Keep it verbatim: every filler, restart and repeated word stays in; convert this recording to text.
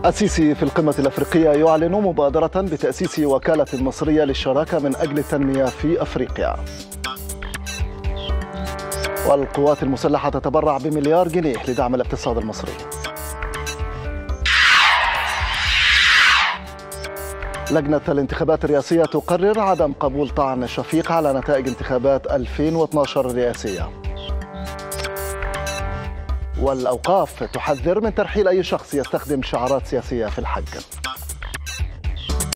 السيسي في القمة الأفريقية يعلن مبادرة بتأسيس وكالة مصرية للشراكة من أجل التنمية في أفريقيا. والقوات المسلحة تتبرع بمليار جنيه لدعم الاقتصاد المصري. لجنة الانتخابات الرئاسية تقرر عدم قبول طعن شفيق على نتائج انتخابات ألفين واثني عشر الرئاسية. والأوقاف تحذر من ترحيل أي شخص يستخدم شعارات سياسية في الحج.